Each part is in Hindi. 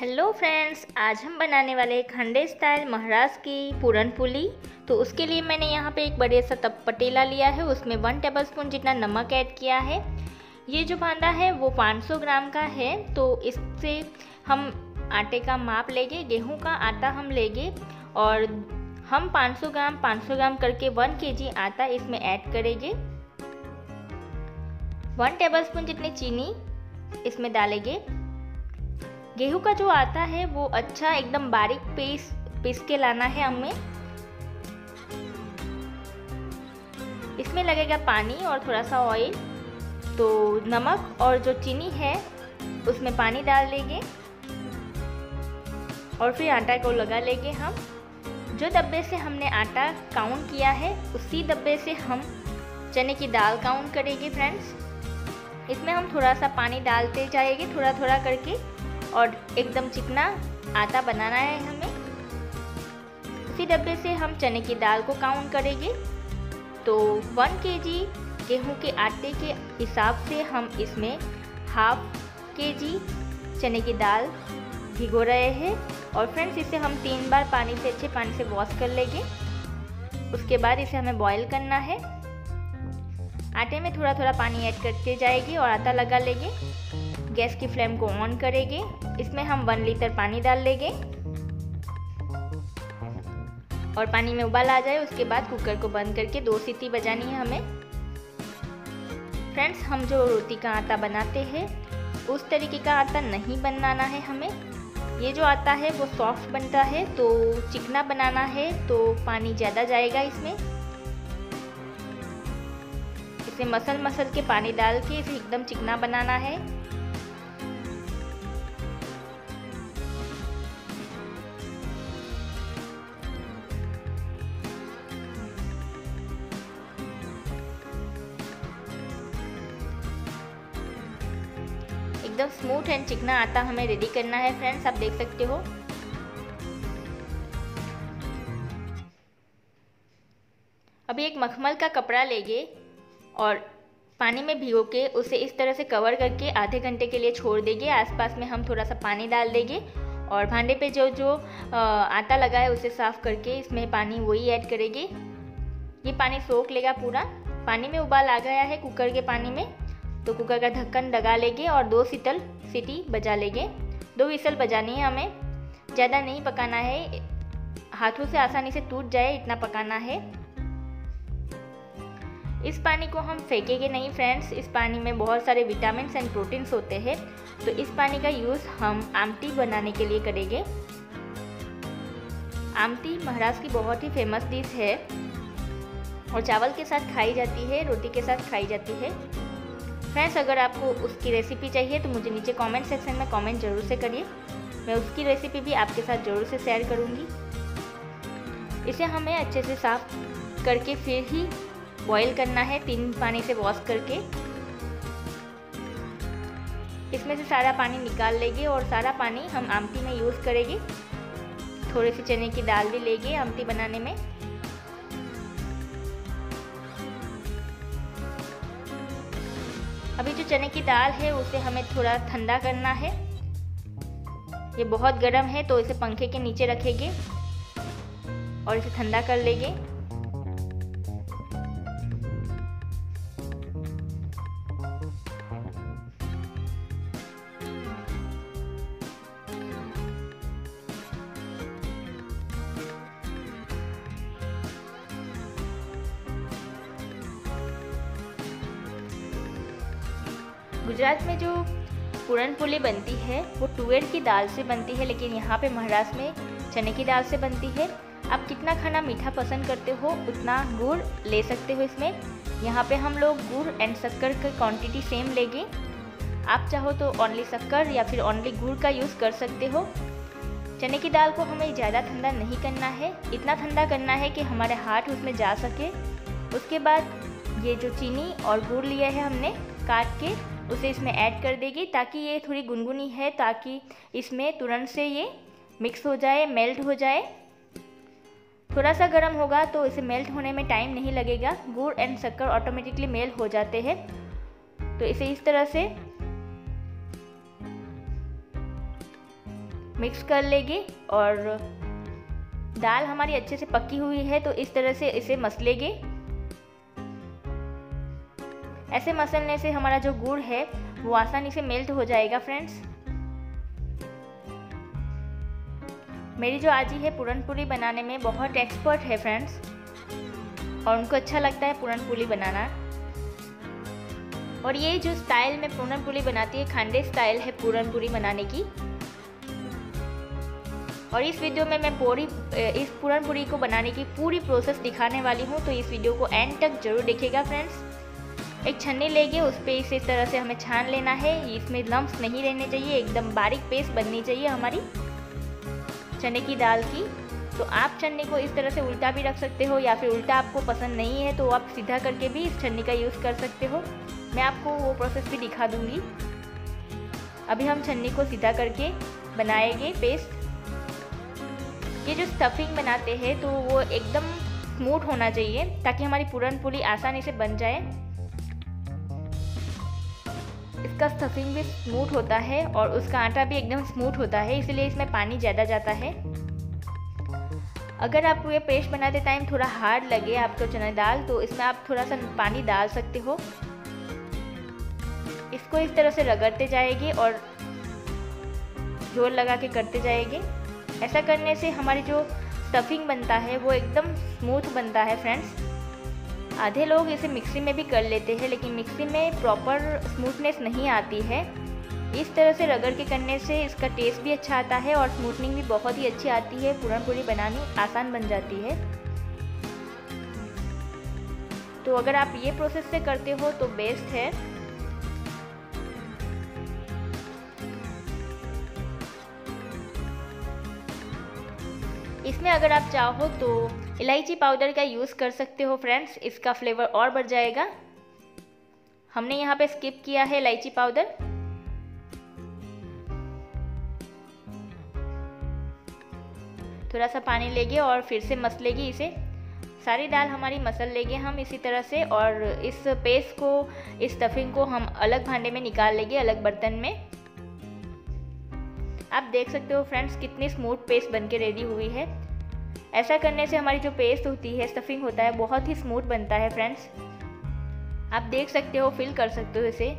हेलो फ्रेंड्स, आज हम बनाने वाले हैं खंडे स्टाइल महाराष्ट्र की पूरन पोली। तो उसके लिए मैंने यहाँ पे एक बड़े सा पतीला लिया है, उसमें 1 टेबलस्पून जितना नमक ऐड किया है। ये जो बांदा है वो 500 ग्राम का है, तो इससे हम आटे का माप लेंगे। गेहूं का आटा हम लेंगे और हम 500 ग्राम करके 1 केजी आटा इसमें ऐड करेंगे। 1 टेबलस्पून जितनी चीनी इसमें डालेंगे। गेहूं का जो आटा है वो अच्छा एकदम बारीक पीस के लाना है हमें। इसमें लगेगा पानी और थोड़ा सा ऑयल। तो नमक और जो चीनी है उसमें पानी डाल देंगे और फिर आटा को लगा लेंगे। हम जो डब्बे से हमने आटा काउंट किया है उसी डब्बे से हम चने की दाल काउंट करेंगे फ्रेंड्स। इसमें हम थोड़ा सा पानी डालते जाएंगे थोड़ा थोड़ा करके और एकदम चिकना आटा बनाना है हमें। उसी डब्बे से हम चने की दाल को काउंट करेंगे। तो 1 केजी गेहूं के आटे के हिसाब से हम इसमें ½ केजी चने की दाल भिगो रहे हैं। और फ्रेंड्स इसे हम 3 बार पानी से अच्छे पानी से वॉश कर लेंगे। उसके बाद इसे हमें बॉईल करना है। आटे में थोड़ा थोड़ा पानी ऐड करते जाएगी और आटा लगा लेंगे। गैस की फ्लेम को ऑन करेंगे। इसमें हम 1 लीटर पानी डाल लेंगे और पानी में उबाल आ जाए उसके बाद कुकर को बंद करके 2 सीटी बजानी है हमें। फ्रेंड्स हम जो रोटी का आटा बनाते हैं उस तरीके का आटा नहीं बनाना है हमें। ये जो आटा है वो सॉफ्ट बनता है, तो चिकना बनाना है तो पानी ज़्यादा जाएगा इसमें। इसे मसल के पानी डाल के इसे एकदम चिकना बनाना है। एकदम स्मूथ एंड चिकना आटा हमें रेडी करना है फ्रेंड्स, आप देख सकते हो। अभी एक मखमल का कपड़ा लेंगे और पानी में भिगो के उसे इस तरह से कवर करके आधे घंटे के लिए छोड़ देंगे। आसपास में हम थोड़ा सा पानी डाल देंगे और भांडे पे जो आटा लगा है उसे साफ करके इसमें पानी वही ऐड करेंगे। ये पानी सोख लेगा पूरा। पानी में उबाल आ गया है कुकर के पानी में, तो कुकर का ढक्कन लगा लेंगे और 2 सीटी बजा लेंगे। 2 विसल बजानी है हमें, ज़्यादा नहीं पकाना है, हाथों से आसानी से टूट जाए इतना पकाना है। इस पानी को हम फेंकेंगे नहीं फ्रेंड्स, इस पानी में बहुत सारे विटामिन एंड प्रोटीन्स होते हैं। तो इस पानी का यूज़ हम आमटी बनाने के लिए करेंगे। आमटी महाराष्ट्र की बहुत ही फेमस डिश है और चावल के साथ खाई जाती है, रोटी के साथ खाई जाती है। फ्रेंड्स अगर आपको उसकी रेसिपी चाहिए तो मुझे नीचे कमेंट सेक्शन में कमेंट ज़रूर से करिए, मैं उसकी रेसिपी भी आपके साथ ज़रूर से शेयर करूँगी। इसे हमें अच्छे से साफ करके फिर ही बॉईल करना है 3 पानी से वॉश करके। इसमें से सारा पानी निकाल लेंगे और सारा पानी हम आमटी में यूज़ करेंगे। थोड़ी सी चने की दाल भी लेंगे आमटी बनाने में। अभी जो चने की दाल है उसे हमें थोड़ा ठंडा करना है। ये बहुत गर्म है तो इसे पंखे के नीचे रखेंगे और इसे ठंडा कर लेंगे। गुजरात में जो पूरन पोली बनती है वो तुअर की दाल से बनती है, लेकिन यहाँ पे महाराष्ट्र में चने की दाल से बनती है। आप कितना खाना मीठा पसंद करते हो उतना गुड़ ले सकते हो इसमें। यहाँ पे हम लोग गुड़ एंड शक्कर की क्वांटिटी सेम लेंगे। आप चाहो तो ओनली शक्कर या फिर ओनली गुड़ का यूज़ कर सकते हो। चने की दाल को हमें ज़्यादा ठंडा नहीं करना है, इतना ठंडा करना है कि हमारे हाथ उसमें जा सके। उसके बाद ये जो चीनी और गुड़ लिया है हमने काट के उसे इसमें ऐड कर देगी, ताकि ये थोड़ी गुनगुनी है, ताकि इसमें तुरंत से ये मिक्स हो जाए, मेल्ट हो जाए। थोड़ा सा गर्म होगा तो इसे मेल्ट होने में टाइम नहीं लगेगा, गुड़ एंड शक्कर ऑटोमेटिकली मेल्ट हो जाते हैं। तो इसे इस तरह से मिक्स कर लेंगे। और दाल हमारी अच्छे से पकी हुई है तो इस तरह से इसे मस लेंगे। ऐसे मसलने से हमारा जो गुड़ है वो आसानी से मेल्ट हो जाएगा फ्रेंड्स। मेरी जो आजी है पूरन पूरी बनाने में बहुत एक्सपर्ट है फ्रेंड्स, और उनको अच्छा लगता है पूरन पूरी बनाना। और ये जो स्टाइल में पूरन पूरी बनाती है, खांडे स्टाइल है पूरन पूरी बनाने की। और इस वीडियो में मैं इस पूरन पूरी को बनाने की पूरी प्रोसेस दिखाने वाली हूँ, तो इस वीडियो को एंड तक जरूर देखिएगा फ्रेंड्स। एक छन्नी लेंगे, उस पर इस तरह से हमें छान लेना है। इसमें लम्स नहीं रहने चाहिए, एकदम बारीक पेस्ट बननी चाहिए हमारी चने की दाल की। तो आप छन्नी को इस तरह से उल्टा भी रख सकते हो, या फिर उल्टा आपको पसंद नहीं है तो आप सीधा करके भी इस छन्नी का यूज़ कर सकते हो। मैं आपको वो प्रोसेस भी दिखा दूँगी। अभी हम छन्नी को सीधा करके बनाएंगे पेस्ट। ये जो स्टफिंग बनाते हैं तो वो एकदम स्मूथ होना चाहिए ताकि हमारी पूरन पूरी आसानी से बन जाए। इसका स्टफिंग भी स्मूथ होता है और उसका आटा भी एकदम स्मूथ होता है, इसलिए इसमें पानी ज़्यादा जाता है। अगर आपको ये पेस्ट बनाते टाइम थोड़ा हार्ड लगे आपको चना दाल, तो इसमें आप थोड़ा सा पानी डाल सकते हो। इसको इस तरह से रगड़ते जाएंगे और जोर लगा के करते जाएंगे। ऐसा करने से हमारी जो स्टफिंग बनता है वो एकदम स्मूथ बनता है फ्रेंड्स। आधे लोग इसे मिक्सी में भी कर लेते हैं, लेकिन मिक्सी में प्रॉपर स्मूथनेस नहीं आती है। इस तरह से रगड़ के करने से इसका टेस्ट भी अच्छा आता है और स्मूथनिंग भी बहुत ही अच्छी आती है। पूरन पूरी बनानी आसान बन जाती है। तो अगर आप ये प्रोसेस से करते हो तो बेस्ट है। इसमें अगर आप चाहो तो इलायची पाउडर का यूज़ कर सकते हो फ्रेंड्स, इसका फ्लेवर और बढ़ जाएगा। हमने यहाँ पे स्किप किया है इलायची पाउडर। थोड़ा सा पानी लेंगे और फिर से मस लेंगे इसे। सारी दाल हमारी मसल लेंगे हम इसी तरह से, और इस पेस्ट को, इस स्टफिंग को हम अलग भांडे में निकाल लेंगे, अलग बर्तन में। आप देख सकते हो फ्रेंड्स कितनी स्मूथ पेस्ट बनके रेडी हुई है। ऐसा करने से हमारी जो पेस्ट होती है, स्टफिंग होता है, बहुत ही स्मूथ बनता है फ्रेंड्स। आप देख सकते हो, फील कर सकते हो इसे।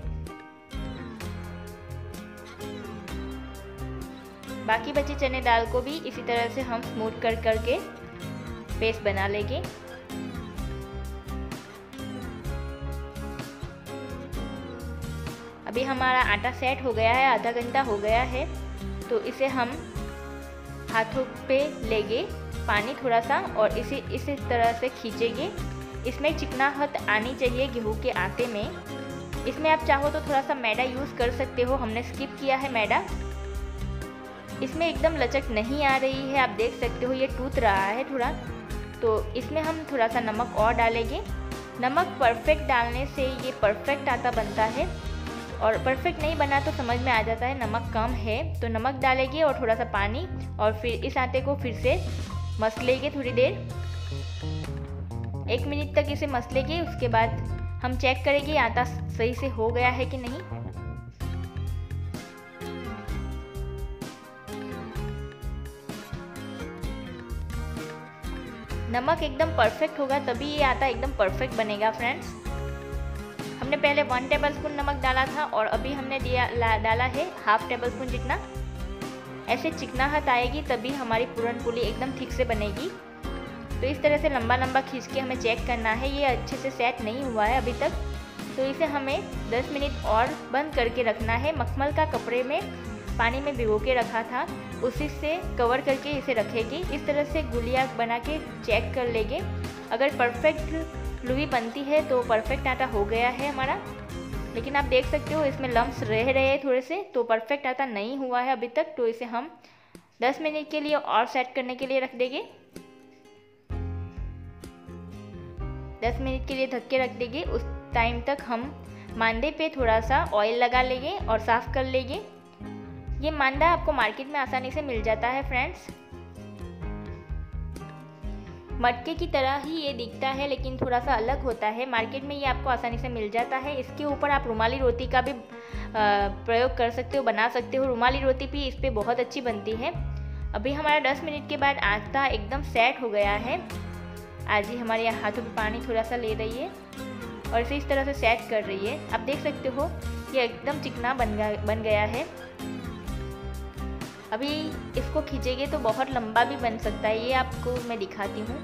बाकी बचे चने दाल को भी इसी तरह से हम स्मूथ कर करके पेस्ट बना लेंगे। अभी हमारा आटा सेट हो गया है, आधा घंटा हो गया है। तो इसे हम हाथों पे लेंगे पानी थोड़ा सा और इसे इस तरह से खींचेंगे। इसमें चिकनाहट आनी चाहिए गेहूं के आटे में। इसमें आप चाहो तो थोड़ा सा मैदा यूज़ कर सकते हो, हमने स्किप किया है मैदा। इसमें एकदम लचक नहीं आ रही है, आप देख सकते हो ये टूट रहा है थोड़ा। तो इसमें हम थोड़ा सा नमक और डालेंगे। नमक परफेक्ट डालने से ये परफेक्ट आटा बनता है, और परफेक्ट नहीं बना तो समझ में आ जाता है नमक कम है। तो नमक डालेंगे और थोड़ा सा पानी, और फिर इस आटे को फिर से मस लेंगे थोड़ी देर, 1 मिनट तक इसे मस लेंगे। उसके बाद हम चेक करेंगे आटा सही से हो गया है कि नहीं। नमक एकदम परफेक्ट होगा तभी ये आटा एकदम परफेक्ट बनेगा फ्रेंड्स। हमने पहले 1 टेबलस्पून नमक डाला था और अभी हमने डाला है 1/2 टेबलस्पून जितना। ऐसे चिकनाहट आएगी तभी हमारी पूरन पूरी एकदम ठीक से बनेगी। तो इस तरह से लंबा लंबा खींच के हमें चेक करना है। ये अच्छे से सेट नहीं हुआ है अभी तक, तो इसे हमें 10 मिनट और बंद करके रखना है। मखमल का कपड़े में पानी में भिगो के रखा था, उसी से कवर करके इसे रखेंगे। इस तरह से गुलिया बना के चेक कर लेंगे। अगर परफेक्ट लुई बनती है तो परफेक्ट आटा हो गया है हमारा। लेकिन आप देख सकते हो इसमें लम्स रह रहे हैं थोड़े से, तो परफेक्ट आटा नहीं हुआ है अभी तक। तो इसे हम 10 मिनट के लिए और सेट करने के लिए रख देंगे। 10 मिनट के लिए ढक के रख देंगे। उस टाइम तक हम मांडे पे थोड़ा सा ऑयल लगा लेंगे और साफ़ कर लेंगे। ये मांडा आपको मार्केट में आसानी से मिल जाता है फ्रेंड्स। मटके की तरह ही ये दिखता है, लेकिन थोड़ा सा अलग होता है। मार्केट में ये आपको आसानी से मिल जाता है। इसके ऊपर आप रुमाली रोटी का भी प्रयोग कर सकते हो, बना सकते हो। रुमाली रोटी भी इस पर बहुत अच्छी बनती है। अभी हमारा 10 मिनट के बाद आटा एकदम सेट हो गया है। आज ही हमारे हाथों पे पानी थोड़ा सा ले रही है और इसे इस तरह से सेट कर रही है। आप देख सकते हो ये एकदम चिकना बन गया है। अभी इसको खींचेंगे तो बहुत लंबा भी बन सकता है, ये आपको मैं दिखाती हूँ।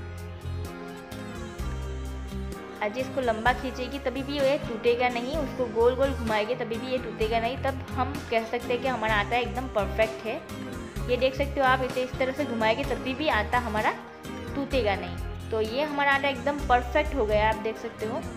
आज इसको लंबा खींचेगी तभी भी ये टूटेगा नहीं, उसको गोल गोल घुमाएंगे तभी भी ये टूटेगा नहीं। तब हम कह सकते हैं कि हमारा आटा एकदम परफेक्ट है। ये देख सकते हो आप, इसे इस तरह से घुमाएंगे तभी भी आटा हमारा टूटेगा नहीं। तो ये हमारा आटा एकदम परफेक्ट हो गया, आप देख सकते हो।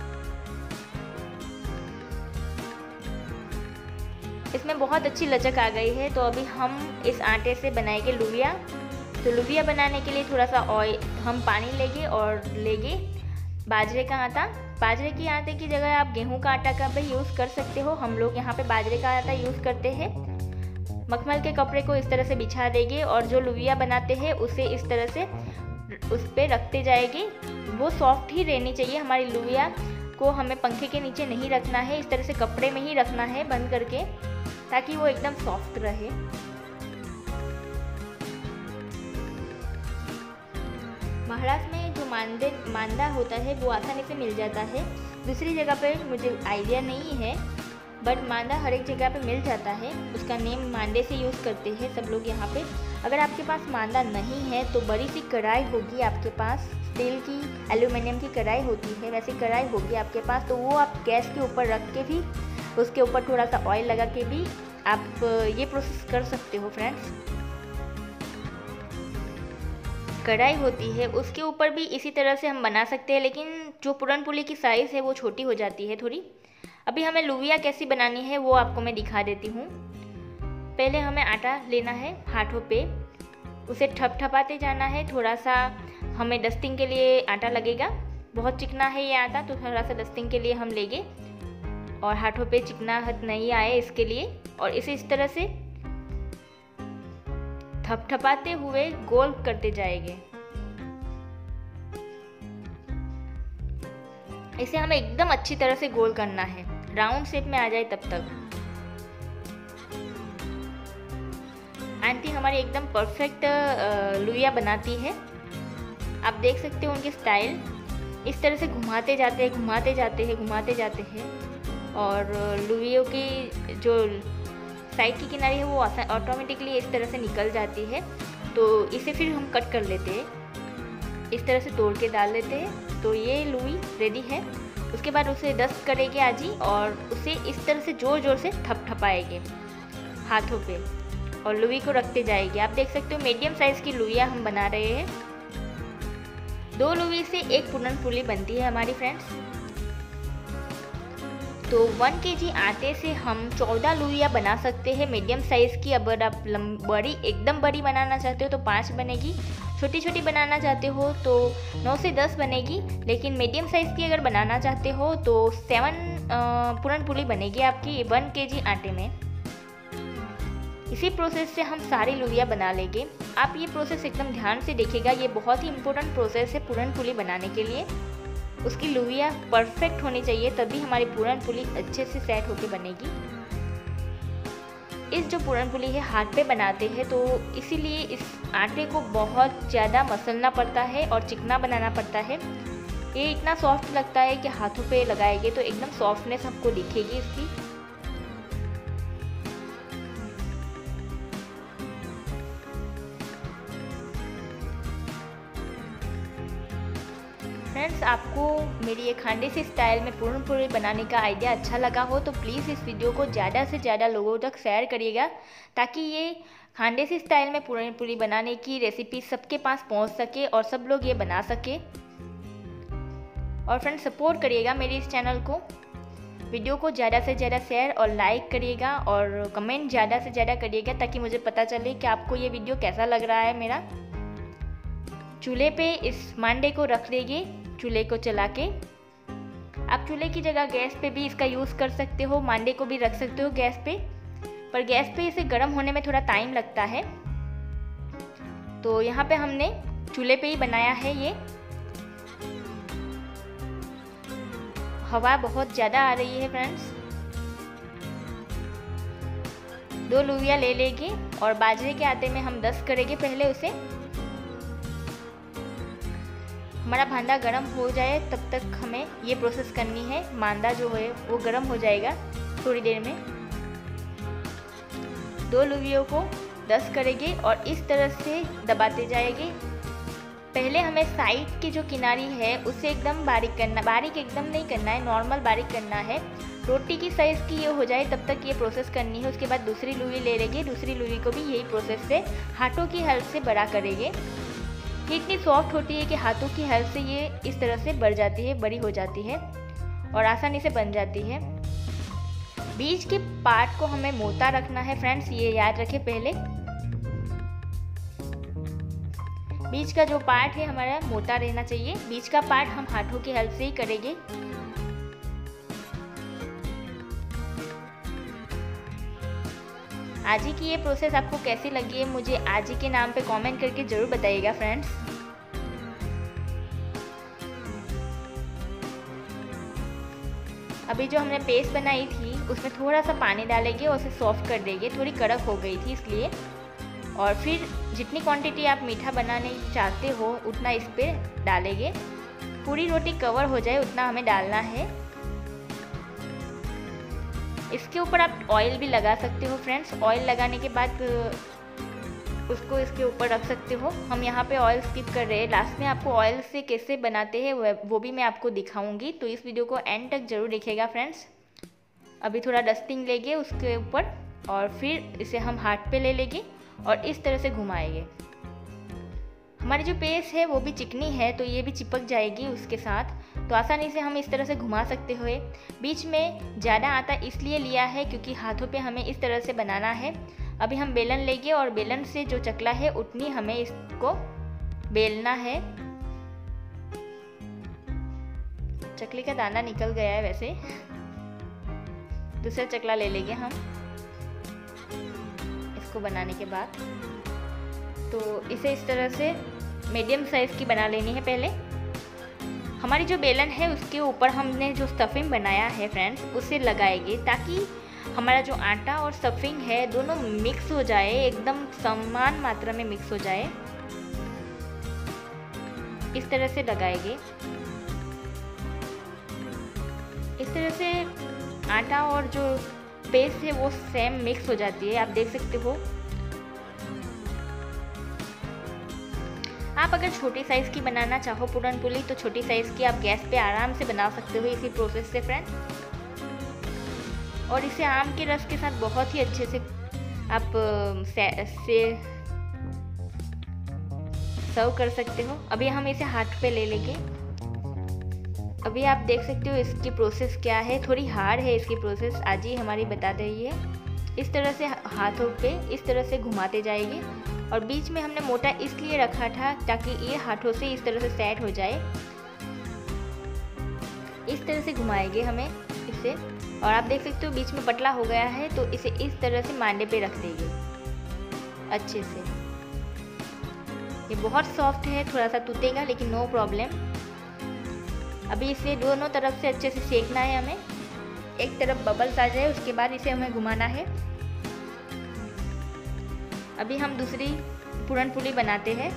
इसमें बहुत अच्छी लचक आ गई है। तो अभी हम इस आटे से बनाएंगे लुविया। तो लुविया बनाने के लिए थोड़ा सा ऑयल हम पानी लेंगे और लेंगे बाजरे का आटा। बाजरे के आटे की जगह आप गेहूं का आटा का भी यूज़ कर सकते हो। हम लोग यहाँ पे बाजरे का आटा यूज़ करते हैं। मखमल के कपड़े को इस तरह से बिछा देंगे और जो लुविया बनाते हैं उसे इस तरह से उस पर रखते जाएंगे। वो सॉफ्ट ही रहनी चाहिए। हमारी लुविया को हमें पंखे के नीचे नहीं रखना है, इस तरह से कपड़े में ही रखना है बंद करके, ताकि वो एकदम सॉफ्ट रहे। महाराष्ट्र में जो मांदा होता है वो आसानी से मिल जाता है। दूसरी जगह पे मुझे आइडिया नहीं है, बट मांदा हर एक जगह पे मिल जाता है। उसका नेम मांडे से यूज़ करते हैं सब लोग यहाँ पे। अगर आपके पास मांदा नहीं है तो बड़ी सी कढ़ाई होगी आपके पास, स्टील की एल्यूमिनियम की कढ़ाई होती है, वैसी कढ़ाई होगी आपके पास। तो वो आप गैस के ऊपर रख के भी उसके ऊपर थोड़ा सा ऑयल लगा के भी आप ये प्रोसेस कर सकते हो फ्रेंड्स। कढ़ाई होती है उसके ऊपर भी इसी तरह से हम बना सकते हैं, लेकिन जो पूरन पोली की साइज़ है वो छोटी हो जाती है थोड़ी। अभी हमें लुविया कैसी बनानी है वो आपको मैं दिखा देती हूँ। पहले हमें आटा लेना है हाथों पे, उसे ठपठपाते जाना है। थोड़ा सा हमें डस्टिंग के लिए आटा लगेगा, बहुत चिकना है ये आटा, तो थोड़ा सा डस्टिंग के लिए हम लेंगे और हाथों पे चिकनाहट नहीं आए इसके लिए। और इसे इस तरह से थपथपाते हुए गोल करते जाएंगे। इसे हमें एकदम अच्छी तरह से गोल करना है, राउंड शेप में आ जाए तब तक। आंटी हमारी एकदम परफेक्ट लुविया बनाती है। आप देख सकते हो उनकी स्टाइल, इस तरह से घुमाते जाते हैं घुमाते जाते हैं घुमाते जाते हैं। और लुवियों की जो साइड की किनारी है वो ऑटोमेटिकली इस तरह से निकल जाती है। तो इसे फिर हम कट कर लेते हैं, इस तरह से तोड़ के डाल लेते हैं। तो ये लुवी रेडी है। उसके बाद उसे डस्ट करेंगे आजी और उसे इस तरह से जोर जोर से थपथपाएंगे हाथों पे और लुवी को रखते जाएंगे। आप देख सकते हो मीडियम साइज़ की लुविया हम बना रहे हैं। 2 लुवी से एक पूरन पोली बनती है हमारी फ्रेंड्स। तो 1 kg आटे से हम 14 लुविया बना सकते हैं मीडियम साइज़ की। अगर आप बड़ी एकदम बड़ी बनाना चाहते हो तो 5 बनेगी, छोटी छोटी बनाना चाहते हो तो 9 से 10 बनेगी। लेकिन मीडियम साइज़ की अगर बनाना चाहते हो तो 7 पूरन पोली बनेगी आपकी 1 kg आटे में। इसी प्रोसेस से हम सारी लुविया बना लेंगे। आप ये प्रोसेस एकदम ध्यान से देखिएगा, ये बहुत ही इम्पोर्टेंट प्रोसेस है पूरन पोली बनाने के लिए। उसकी लुविया परफेक्ट होनी चाहिए तभी हमारी पूरन पोली अच्छे से सेट होके बनेगी। इस जो पूरन पोली है हाथ पे बनाते हैं, तो इसीलिए इस आटे को बहुत ज़्यादा मसलना पड़ता है और चिकना बनाना पड़ता है। ये इतना सॉफ्ट लगता है कि हाथों पे लगाएंगे तो एकदम सॉफ्टनेस आपको दिखेगी इसकी। फ्रेंड्स, आपको मेरी ये खांडेसी स्टाइल में पूरन पोली बनाने का आइडिया अच्छा लगा हो तो प्लीज़ इस वीडियो को ज़्यादा से ज़्यादा लोगों तक शेयर करिएगा, ताकि ये खांडेसी स्टाइल में पूरन पोली बनाने की रेसिपी सबके पास पहुंच सके और सब लोग ये बना सके। और फ्रेंड्स, सपोर्ट करिएगा मेरी इस चैनल को। वीडियो को ज़्यादा से ज़्यादा शेयर और लाइक करिएगा और कमेंट ज़्यादा से ज़्यादा करिएगा, ताकि मुझे पता चले कि आपको ये वीडियो कैसा लग रहा है मेरा। चूल्हे पे इस मांडे को रख देंगे, चूल्हे को चला के। आप चूल्हे की जगह गैस पे भी इसका यूज़ कर सकते हो, मांडे को भी रख सकते हो गैस पे, पर गैस पे इसे गर्म होने में थोड़ा टाइम लगता है। तो यहाँ पे हमने चूल्हे पे ही बनाया है ये। हवा बहुत ज़्यादा आ रही है फ्रेंड्स। 2 लूविया ले लेंगे और बाजरे के आटे में हम 10 करेंगे पहले उसे। हमारा भांडा गर्म हो जाए तब तक हमें ये प्रोसेस करनी है। मांदा जो है वो गर्म हो जाएगा थोड़ी देर में। 2 लूवियों को 10 करेंगे और इस तरह से दबाते जाएंगे। पहले हमें साइड की जो किनारी है उसे एकदम बारीक करना, बारीक एकदम नहीं करना है, नॉर्मल बारीक करना है। रोटी की साइज़ की ये हो जाए तब तक ये प्रोसेस करनी है। उसके बाद दूसरी लूवी ले लेंगे, दूसरी लूवी को भी यही प्रोसेस से हाथों की हेल्प से बड़ा करेंगे। ये इतनी सॉफ्ट होती है कि हाथों की हेल्प से ये इस तरह से बढ़ जाती है, बड़ी हो जाती है और आसानी से बन जाती है। बीच के पार्ट को हमें मोटा रखना है फ्रेंड्स, ये याद रखें पहले। बीच का जो पार्ट है हमारा मोटा रहना चाहिए। बीच का पार्ट हम हाथों की हेल्प से ही करेंगे। आजी की ये प्रोसेस आपको कैसी लगी है मुझे आजी के नाम पे कमेंट करके ज़रूर बताइएगा फ्रेंड्स। अभी जो हमने पेस्ट बनाई थी उसमें थोड़ा सा पानी डालेंगे और उसे सॉफ्ट कर देंगे। थोड़ी कड़क हो गई थी इसलिए। और फिर जितनी क्वांटिटी आप मीठा बनाने चाहते हो उतना इस पर डालेंगे। पूरी रोटी कवर हो जाए उतना हमें डालना है। इसके ऊपर आप ऑयल भी लगा सकते हो फ्रेंड्स। ऑयल लगाने के बाद उसको इसके ऊपर रख सकते हो। हम यहाँ पे ऑयल स्किप कर रहे हैं। लास्ट में आपको ऑयल से कैसे बनाते हैं वो भी मैं आपको दिखाऊंगी, तो इस वीडियो को एंड तक ज़रूर देखिएगा फ्रेंड्स। अभी थोड़ा डस्टिंग लेंगे उसके ऊपर और फिर इसे हम हाथ पे ले लेंगे और इस तरह से घुमाएंगे। हमारी जो पेस्ट है वो भी चिकनी है तो ये भी चिपक जाएगी उसके साथ, तो आसानी से हम इस तरह से घुमा सकते हुए। बीच में ज़्यादा आटा इसलिए लिया है क्योंकि हाथों पे हमें इस तरह से बनाना है। अभी हम बेलन लेंगे और बेलन से जो चकला है उतनी हमें इसको बेलना है। चकले का दाना निकल गया है वैसे। दूसरा चकला ले लेंगे हम इसको बनाने के बाद। तो इसे इस तरह से मीडियम साइज़ की बना लेनी है पहले। हमारी जो बेलन है उसके ऊपर हमने जो स्टफिंग बनाया है फ्रेंड्स उसे लगाएंगे ताकि हमारा जो आटा और स्टफिंग है दोनों मिक्स हो जाए, एकदम समान मात्रा में मिक्स हो जाए। इस तरह से लगाएंगे। इस तरह से आटा और जो पेस्ट है वो सेम मिक्स हो जाती है, आप देख सकते हो। आप अगर छोटी साइज़ की बनाना चाहो पूरन पुली तो छोटी साइज़ की आप गैस पे आराम से बना सकते हो इसी प्रोसेस से फ्रेंड्स। और इसे आम के रस के साथ बहुत ही अच्छे से आप सर्व कर सकते हो। अभी हम इसे हाथ पे ले लेंगे। अभी आप देख सकते हो इसकी प्रोसेस क्या है, थोड़ी हार्ड है इसकी प्रोसेस, आज ही हमारी बता रही है। इस तरह से हाथों पे इस तरह से घुमाते जाएंगे और बीच में हमने मोटा इसलिए रखा था ताकि ये हाथों से इस तरह से सेट हो जाए। इस तरह से घुमाएंगे हमें इसे। और आप देख सकते हो बीच में पतला हो गया है तो इसे इस तरह से मांडे पे रख देंगे अच्छे से। ये बहुत सॉफ्ट है, थोड़ा सा टूटेगा लेकिन नो प्रॉब्लम। अभी इसे दोनों तरफ से अच्छे से सेकना है हमें। एक तरफ बबल्स आ जाए उसके बाद इसे हमें घुमाना है। अभी हम दूसरी पूरन पुली बनाते हैं।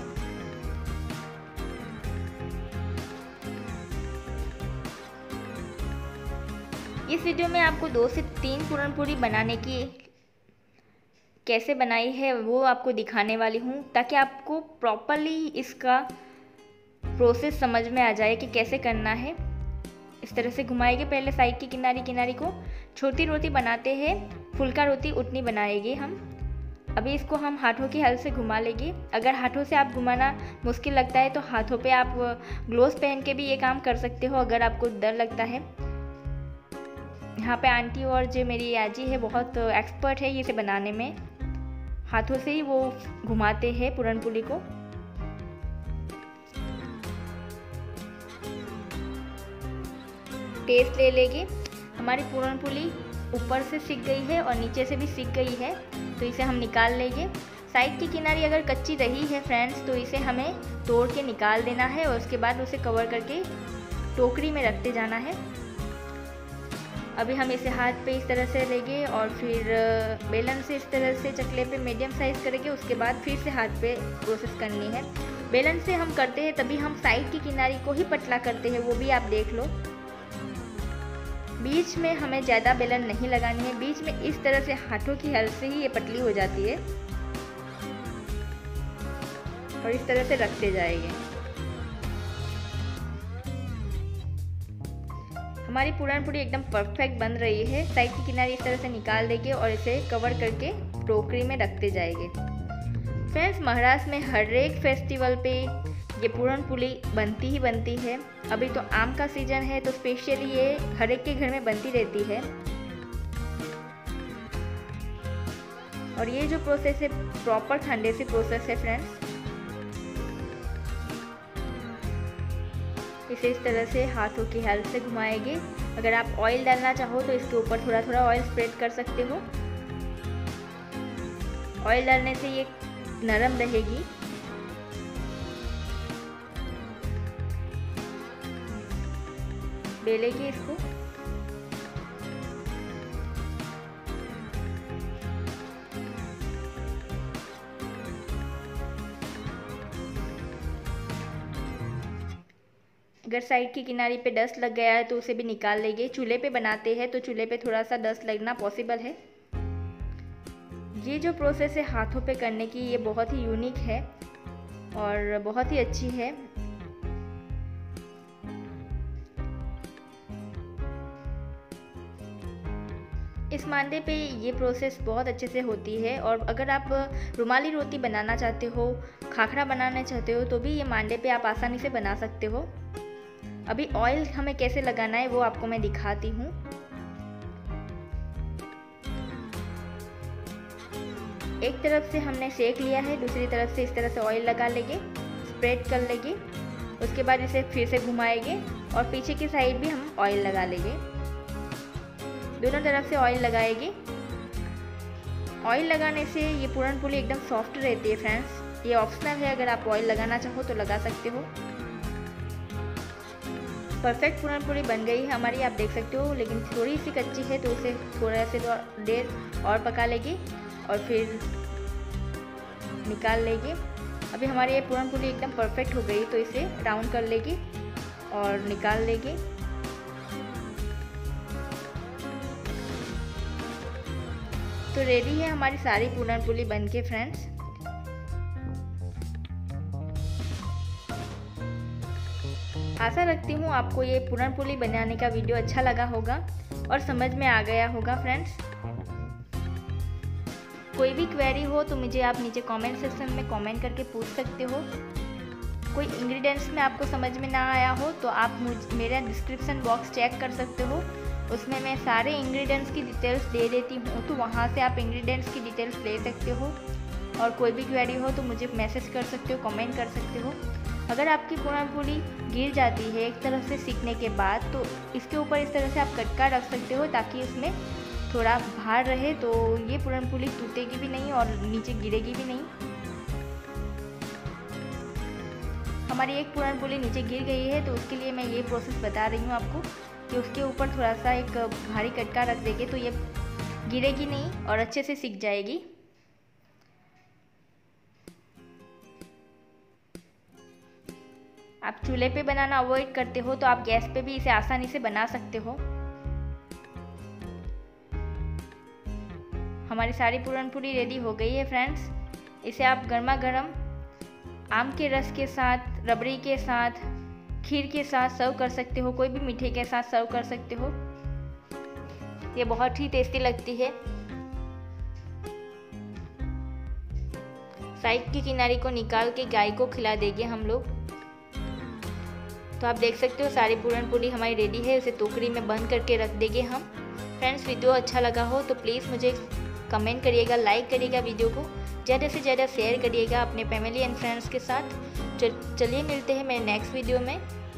इस वीडियो में आपको 2 से 3 पूरन पुली बनाने की कैसे बनाई है वो आपको दिखाने वाली हूँ ताकि आपको प्रॉपरली इसका प्रोसेस समझ में आ जाए कि कैसे करना है। इस तरह से घुमाएंगे पहले साइड की किनारी को। छोटी रोटी बनाते हैं, फुल्का रोटी उतनी बनाएंगे हम। अभी इसको हम हाथों की हेल्प से घुमा लेंगे। अगर हाथों से आप घुमाना मुश्किल लगता है तो हाथों पे आप ग्लोव्स पहन के भी ये काम कर सकते हो अगर आपको डर लगता है। यहाँ पे आंटी और जो मेरी आजी है बहुत एक्सपर्ट है इसे बनाने में। हाथों से ही वो घुमाते हैं पूरन पुली को। पेस्ट ले लेंगे। हमारी पूरन पुली ऊपर से सिक गई है और नीचे से भी सिक गई है तो इसे हम निकाल लेंगे। साइड की किनारी अगर कच्ची रही है फ्रेंड्स तो इसे हमें तोड़ के निकाल देना है और उसके बाद उसे कवर करके टोकरी में रखते जाना है। अभी हम इसे हाथ पे इस तरह से लेंगे और फिर बेलन से इस तरह से चकले पे मीडियम साइज़ करेंगे। उसके बाद फिर से हाथ पे प्रोसेस करनी है। बेलन से हम करते हैं तभी हम साइड की किनारी को ही पतला करते हैं, वो भी आप देख लो। बीच में हमें ज़्यादा बेलन नहीं लगानी है, बीच में इस तरह से हाथों की हेल्प से ही ये पतली हो जाती है और इस तरह से रखते जाएंगे। हमारी पूरन पूरी एकदम परफेक्ट बन रही है। साइड की किनारी इस तरह से निकाल देंगे और इसे कवर करके टोकरी में रखते जाएंगे। फ्रेंड्स, महाराष्ट्र में हर एक फेस्टिवल पे ये पूरन पोली बनती ही बनती है। अभी तो आम का सीजन है तो स्पेशली ये हर एक के घर में बनती रहती है। और ये जो प्रोसेस है प्रॉपर ठंडे से प्रोसेस है फ्रेंड्स। इसे इस तरह से हाथों की हेल्प से घुमाएंगे। अगर आप ऑयल डालना चाहो तो इसके ऊपर थोड़ा थोड़ा ऑयल स्प्रेड कर सकते हो। ऑयल डालने से ये नरम रहेगी। बेलेंगे इसको। अगर साइड की किनारी पे डस्ट लग गया है तो उसे भी निकाल लेंगे। चूल्हे पे बनाते हैं तो चूल्हे पे थोड़ा सा डस्ट लगना पॉसिबल है। ये जो प्रोसेस है हाथों पे करने की, ये बहुत ही यूनिक है और बहुत ही अच्छी है। इस मांडे पे ये प्रोसेस बहुत अच्छे से होती है। और अगर आप रुमाली रोटी बनाना चाहते हो, खाखरा बनाना चाहते हो तो भी ये मांडे पे आप आसानी से बना सकते हो। अभी ऑयल हमें कैसे लगाना है वो आपको मैं दिखाती हूँ। एक तरफ से हमने सेक लिया है, दूसरी तरफ से इस तरह से ऑयल लगा लेंगे, स्प्रेड कर लेंगे। उसके बाद इसे फिर से घुमाएंगे और पीछे की साइड भी हम ऑयल लगा लेंगे। दोनों तरफ से ऑयल लगाएंगे। ऑयल लगाने से ये पूरन पोली एकदम सॉफ्ट रहती है फ्रेंड्स। ये ऑप्शनल है, अगर आप ऑयल लगाना चाहो तो लगा सकते हो। परफेक्ट पूरन पोली बन गई है हमारी, आप देख सकते हो, लेकिन थोड़ी सी कच्ची है तो उसे थोड़ा से देर और पका लेंगे और फिर निकाल लेंगे। अभी हमारी ये पूरन पोली एकदम परफेक्ट हो गई तो इसे राउंड कर लेंगे और निकाल लेंगे। तो रेडी है हमारी सारी पूरन पोली बनके फ्रेंड्स। आशा रखती हूँ आपको ये पूरन पोली बनाने का वीडियो अच्छा लगा होगा और समझ में आ गया होगा फ्रेंड्स। कोई भी क्वेरी हो तो मुझे आप नीचे कमेंट सेक्शन में कमेंट करके पूछ सकते हो। कोई इंग्रेडिएंट्स में आपको समझ में ना आया हो तो आप मेरा डिस्क्रिप्शन बॉक्स चेक कर सकते हो, उसमें मैं सारे इंग्रेडिएंट्स की डिटेल्स दे देती हूँ, तो वहाँ से आप इंग्रेडिएंट्स की डिटेल्स ले सकते हो। और कोई भी क्वेरी हो तो मुझे मैसेज कर सकते हो, कमेंट कर सकते हो। अगर आपकी पूरन पोली गिर जाती है एक तरफ से सीखने के बाद तो इसके ऊपर इस तरह से आप कटका रख सकते हो ताकि इसमें थोड़ा भार रहे, तो ये पूरन पोली टूटेगी भी नहीं और नीचे गिरेगी भी नहीं। हमारी एक पूरन पोली नीचे गिर गई है तो उसके लिए मैं ये प्रोसेस बता रही हूँ आपको कि उसके ऊपर थोड़ा सा एक भारी कटका रख देंगे तो ये गिरेगी नहीं और अच्छे से सीख जाएगी। आप चूल्हे पे बनाना अवॉइड करते हो तो आप गैस पे भी इसे आसानी से बना सकते हो। हमारी सारी पूरन पोली रेडी हो गई है फ्रेंड्स। इसे आप गर्मा गर्म आम के रस के साथ, रबड़ी के साथ, खीर के साथ सर्व कर सकते हो, कोई भी मीठे के साथ सर्व कर सकते हो। ये बहुत ही टेस्टी लगती है। साइड की किनारी को निकाल के गाय को खिला देंगे हम लोग। तो आप देख सकते हो सारी पूरन पोली हमारी रेडी है। उसे टोकरी में बंद करके रख देंगे हम। फ्रेंड्स, वीडियो अच्छा लगा हो तो प्लीज़ मुझे कमेंट करिएगा, लाइक करिएगा, वीडियो को ज़्यादा से ज़्यादा शेयर करिएगा अपने फैमिली एंड फ्रेंड्स के साथ। चलिए मिलते हैं मेरे नेक्स्ट वीडियो में।